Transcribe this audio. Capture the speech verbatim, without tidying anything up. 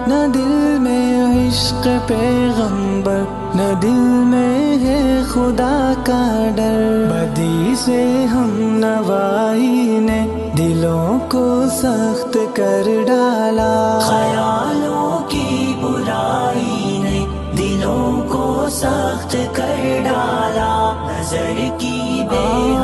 न दिल में इश्क पैगंबर, न दिल में है खुदा का डर। बदी से हम नवाई ने दिलों को सख्त कर डाला, ख्यालों की बुराई ने दिलों को सख्त कर डाला। नजर की बे